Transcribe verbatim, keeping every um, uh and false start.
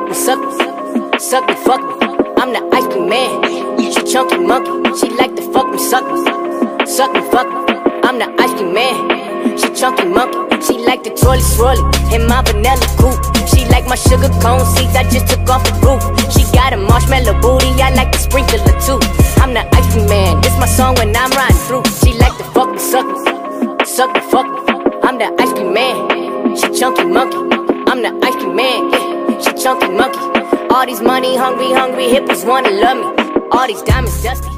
fuck me, suck me, suck me, fuck me. I'm the ice cream man. She chunky monkey. She like to fuck me, suck me, suck me, fuck me. I'm the ice cream man. She chunky monkey. She like the twirly swirly in my vanilla coupe. She like my sugar cone seeds. I just took off the roof. She got a marshmallow booty. I like to sprinkle her too. I'm the ice cream man. This my song when I'm riding through. She like to fuck me, suck me, suck me, fuck me. I'm the ice cream man. She chunky monkey. I'm the ice cream man. Yeah, she chunky monkey. All these money hungry, hungry hippies wanna love me. All these diamonds dusty.